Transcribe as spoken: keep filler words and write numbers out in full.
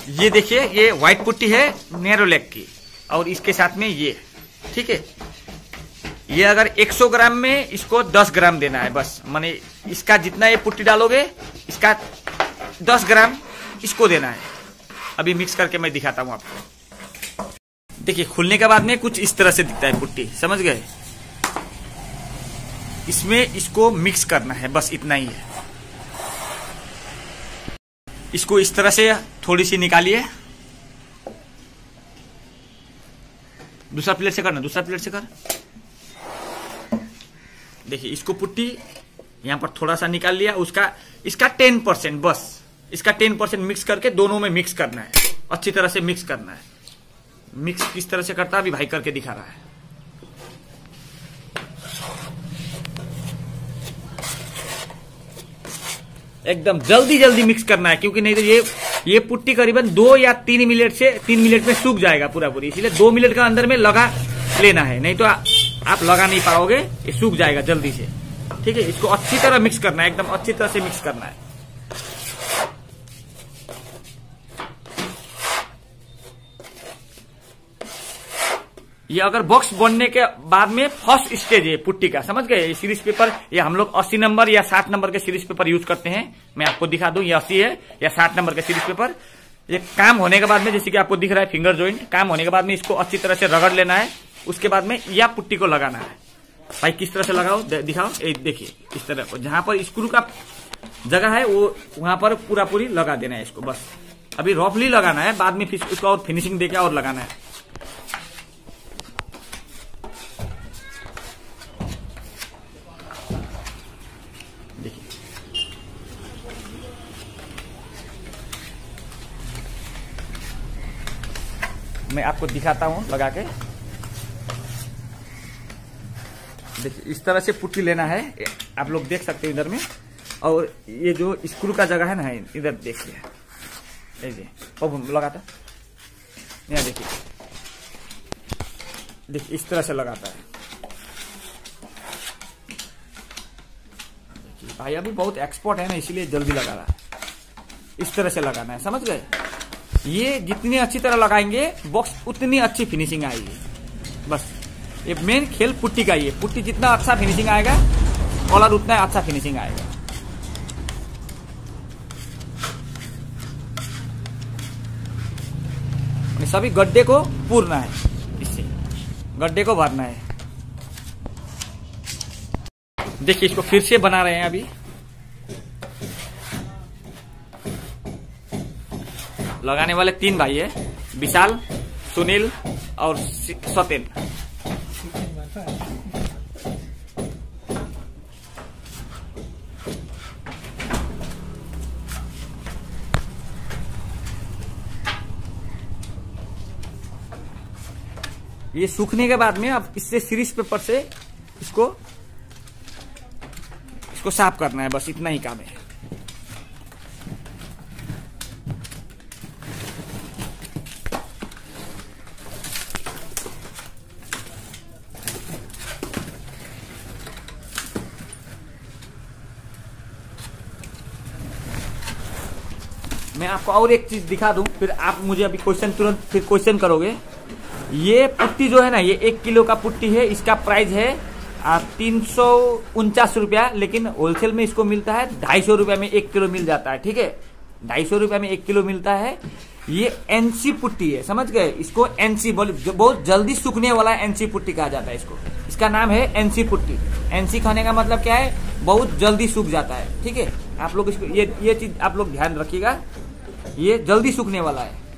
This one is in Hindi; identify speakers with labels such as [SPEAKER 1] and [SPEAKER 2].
[SPEAKER 1] ये देखिए, ये व्हाइट पुट्टी है नैरो लेग की, और इसके साथ में ये, ठीक है। ये अगर सौ ग्राम में इसको दस ग्राम देना है बस, माने इसका जितना ये पुट्टी डालोगे इसका दस ग्राम इसको देना है। अभी मिक्स करके मैं दिखाता हूं आपको। देखिए, खुलने के बाद में कुछ इस तरह से दिखता है पुट्टी, समझ गए। इसमें इसको मिक्स करना है, बस इतना ही है। इसको इस तरह से थोड़ी सी निकालिए। दूसरा प्लेट से करना, दूसरा प्लेट से कर। देखिए, इसको पुट्टी यहां पर थोड़ा सा निकाल लिया, उसका इसका टेन परसेंट, बस इसका टेन परसेंट मिक्स करके दोनों में मिक्स करना है, अच्छी तरह से मिक्स करना है। मिक्स किस तरह से करता है अभी भाई करके दिखा रहा है। एकदम जल्दी जल्दी मिक्स करना है, क्योंकि नहीं तो ये ये पुट्टी करीबन दो या तीन मिनट से तीन मिनट में सूख जाएगा पूरा पूरी, इसीलिए दो मिनट का अंदर में लगा लेना है, नहीं तो आ, आप लगा नहीं पाओगे, ये सूख जाएगा जल्दी से, ठीक है। इसको अच्छी तरह मिक्स करना है, एकदम अच्छी तरह से मिक्स करना है। ये अगर बॉक्स बनने के बाद में फर्स्ट स्टेज है पुट्टी का, समझ गए। ये सीरीज पेपर, ये हम लोग अस्सी नंबर या साठ नंबर के सीरीज पेपर यूज करते हैं। मैं आपको दिखा दूं, ये अस्सी है या साठ नंबर के सीरीज पेपर। ये काम होने के बाद में, जैसे कि आपको दिख रहा है फिंगर जॉइंट, काम होने के बाद में इसको अच्छी तरह से रगड़ लेना है। उसके बाद में यह पुट्टी को लगाना है। भाई किस तरह से लगाओ, दिखाओ। देखिए, इस तरह को जहां पर स्क्रू का जगह है वो वहां पर पूरा पूरी लगा देना है इसको, बस। अभी रफली लगाना है, बाद में फिर उसको और फिनिशिंग देके और लगाना है। मैं आपको दिखाता हूं लगा के। देखिए, इस तरह से पुट्टी लेना है, आप लोग देख सकते हैं इधर में। और ये जो स्क्रू का जगह है ना, इधर देखिए, लगाता यहाँ देखिए, देखिए इस तरह से लगाता है। भाई अभी बहुत एक्सपर्ट है ना, इसीलिए जल्दी लगा रहा है। इस तरह से लगाना है, समझ गए। ये जितनी अच्छी तरह लगाएंगे बॉक्स उतनी अच्छी फिनिशिंग आएगी, बस। ये मेन खेल पुट्टी का ही है। पुट्टी जितना अच्छा फिनिशिंग आएगा, कलर उतना अच्छा फिनिशिंग आएगा। सभी गड्ढे को पूरना है, इससे गड्ढे को भरना है। देखिए, इसको फिर से बना रहे हैं अभी। लगाने वाले तीन भाई है, विशाल, सुनील और सत्यन। ये सूखने के बाद में अब इससे सीरीज पेपर से इसको इसको साफ करना है, बस इतना ही काम है। मैं आपको और एक चीज दिखा दूं, फिर आप मुझे अभी क्वेश्चन तुरंत फिर क्वेश्चन करोगे। ये पुट्टी जो है ना, ये एक किलो का पुट्टी है। इसका प्राइस है तीन सौ उनचास रुपया, लेकिन होलसेल में इसको मिलता है ढाई सौ रुपया में एक किलो मिल जाता है, ठीक है। ढाई सौ रुपया में एक किलो मिलता है। ये एनसी पुट्टी है, समझ गए। इसको एनसी बोल, बहुत जल्दी सूखने वाला एनसी पुट्टी कहा जाता है इसको। इसका नाम है एनसी पुट्टी। एनसी खाने का मतलब क्या है, बहुत जल्दी सूख जाता है, ठीक है। आप लोग इसको ये ये चीज आप लोग ध्यान रखिएगा, ये जल्दी सूखने वाला है।